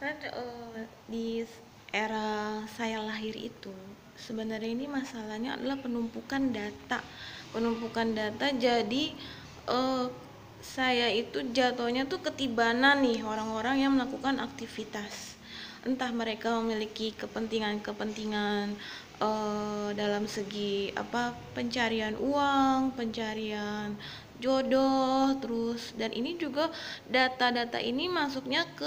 Kan di era saya lahir itu sebenarnya ini masalahnya adalah penumpukan data. Jadi eh, saya itu jatuhnya tuh ketibanan nih orang-orang yang melakukan aktivitas, entah mereka memiliki kepentingan-kepentingan dalam segi apa, pencarian uang, pencarian jodoh, terus dan ini juga data-data ini masuknya ke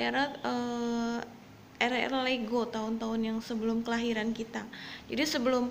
era-era Lego, tahun-tahun yang sebelum kelahiran kita. Jadi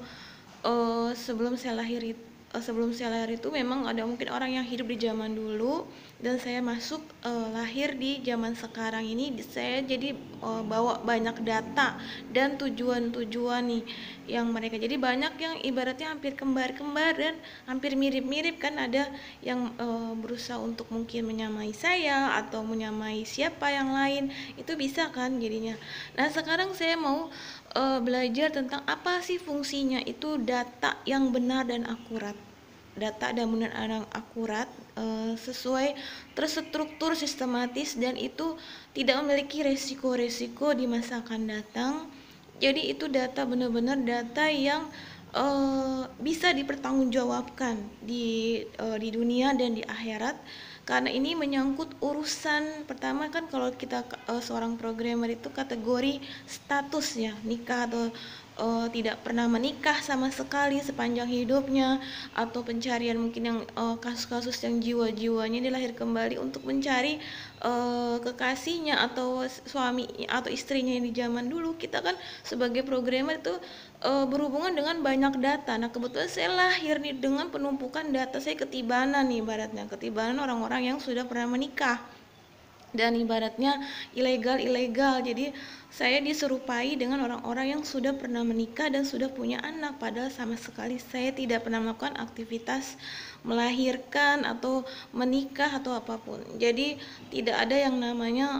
sebelum saya lahir itu memang ada mungkin orang yang hidup di zaman dulu, dan saya masuk lahir di zaman sekarang ini. Saya jadi bawa banyak data dan tujuan-tujuan nih yang mereka, jadi banyak yang ibaratnya hampir kembar-kembar dan hampir mirip-mirip kan. Ada yang berusaha untuk mungkin menyamai saya atau menyamai siapa yang lain, itu bisa kan jadinya. Nah sekarang saya mau belajar tentang apa sih fungsinya itu data yang benar dan akurat. Data dan benar dan akurat, sesuai, terstruktur, sistematis, dan itu tidak memiliki resiko-resiko di masa akan datang. Jadi itu data, benar-benar data yang bisa dipertanggungjawabkan di dunia dan di akhirat, karena ini menyangkut urusan pertama kan. Kalau kita seorang programmer itu kategori status ya, nikah atau tidak pernah menikah sama sekali sepanjang hidupnya, atau pencarian mungkin yang kasus-kasus yang jiwa-jiwanya dilahir kembali untuk mencari kekasihnya atau suami atau istrinya yang di zaman dulu. Kita kan sebagai programmer itu berhubungan dengan banyak data. Nah kebetulan saya lahir nih dengan penumpukan data, saya ketibanan nih, ibaratnya ketibanan orang-orang yang sudah pernah menikah dan ibaratnya ilegal. Jadi saya diserupai dengan orang-orang yang sudah pernah menikah dan sudah punya anak, padahal sama sekali saya tidak pernah melakukan aktivitas melahirkan atau menikah atau apapun. Jadi tidak ada yang namanya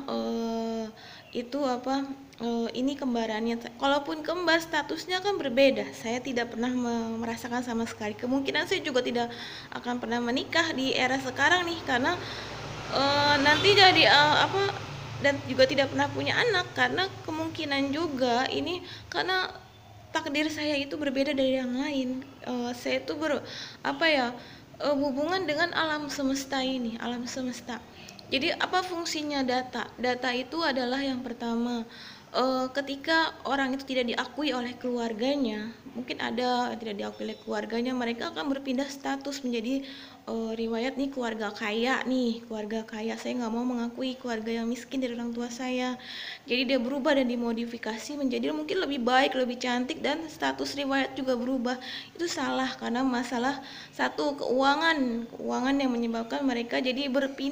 itu apa, ini kembarannya. Kalaupun kembar statusnya kan berbeda, saya tidak pernah merasakan sama sekali. Kemungkinan saya juga tidak akan pernah menikah di era sekarang nih, karena nanti jadi apa, dan juga tidak pernah punya anak, karena kemungkinan juga ini karena takdir saya itu berbeda dari yang lain. Saya itu apa ya, hubungan dengan alam semesta ini, alam semesta. Jadi apa fungsinya data? Data itu adalah yang pertama, ketika orang itu tidak diakui oleh keluarganya, mungkin ada tidak diakui oleh keluarganya, mereka akan berpindah status menjadi riwayat nih keluarga kaya nih, keluarga kaya, saya nggak mau mengakui keluarga yang miskin dari orang tua saya. Jadi dia berubah dan dimodifikasi menjadi mungkin lebih baik, lebih cantik, dan status riwayat juga berubah. Itu salah, karena masalah satu, keuangan yang menyebabkan mereka jadi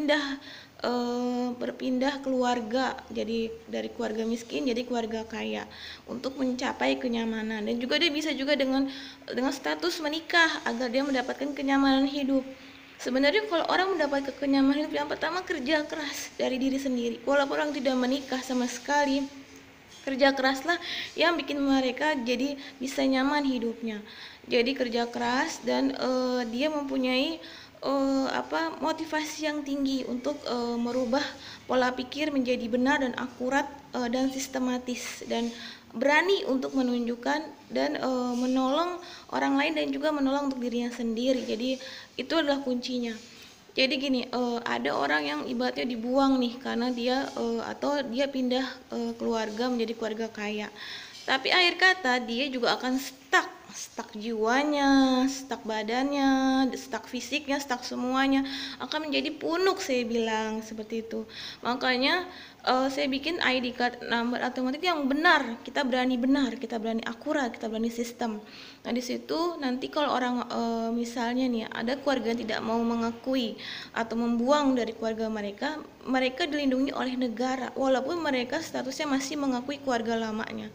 berpindah keluarga, jadi dari keluarga miskin jadi keluarga kaya untuk mencapai kenyamanan. Dan juga dia bisa juga dengan status menikah agar dia mendapatkan kenyamanan hidup. Sebenarnya kalau orang mendapat kenyamanan hidup, yang pertama kerja keras dari diri sendiri. Walaupun orang tidak menikah sama sekali, kerja keraslah yang bikin mereka jadi bisa nyaman hidupnya. Jadi kerja keras dan dia mempunyai apa, motivasi yang tinggi untuk merubah pola pikir menjadi benar dan akurat, dan sistematis, dan berani untuk menunjukkan dan menolong orang lain, dan juga menolong untuk dirinya sendiri. Jadi itu adalah kuncinya. Jadi gini, ada orang yang ibaratnya dibuang nih karena dia atau dia pindah keluarga menjadi keluarga kaya. Tapi akhir kata dia juga akan stuck jiwanya, stuck badannya, stuck fisiknya, stuck semuanya, akan menjadi punuk, saya bilang seperti itu. Makanya saya bikin ID card number otomatis yang benar, kita berani akurat, kita berani sistem. Nah di situ nanti kalau orang misalnya nih ada keluarga yang tidak mau mengakui atau membuang dari keluarga mereka, mereka dilindungi oleh negara walaupun mereka statusnya masih mengakui keluarga lamanya.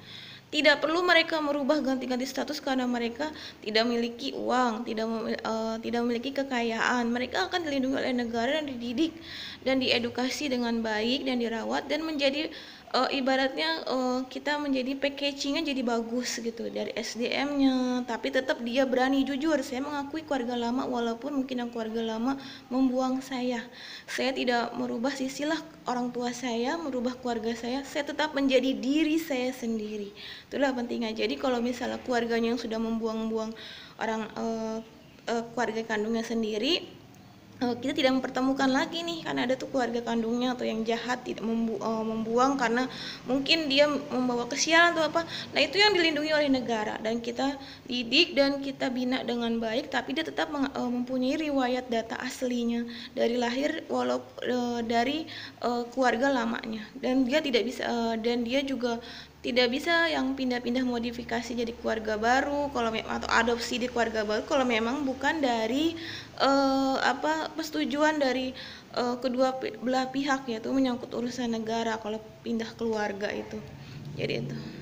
Tidak perlu mereka merubah ganti-ganti status karena mereka tidak memiliki uang, tidak memiliki kekayaan. Mereka akan dilindungi oleh negara dan dididik dan diedukasi dengan baik dan dirawat dan menjadi ibaratnya kita menjadi packagingnya jadi bagus gitu dari SDM-nya, tapi tetap dia berani jujur. Saya mengakui keluarga lama walaupun mungkin yang keluarga lama membuang saya. Saya tidak merubah sisilah orang tua saya, merubah keluarga saya tetap menjadi diri saya sendiri. Itulah pentingnya. Jadi kalau misalnya keluarganya yang sudah membuang-buang orang keluarga kandungnya sendiri, kita tidak mempertemukan lagi nih, karena ada tuh keluarga kandungnya atau yang jahat tidak membuang karena mungkin dia membawa kesialan atau apa. Nah itu yang dilindungi oleh negara dan kita didik dan kita bina dengan baik, tapi dia tetap mempunyai riwayat data aslinya dari lahir dari keluarga lamanya, dan dia tidak bisa dan dia juga tidak bisa yang pindah-pindah modifikasi jadi keluarga baru kalau atau adopsi di keluarga baru kalau memang bukan dari persetujuan dari kedua belah pihak, yaitu menyangkut urusan negara kalau pindah keluarga itu. Jadi itu.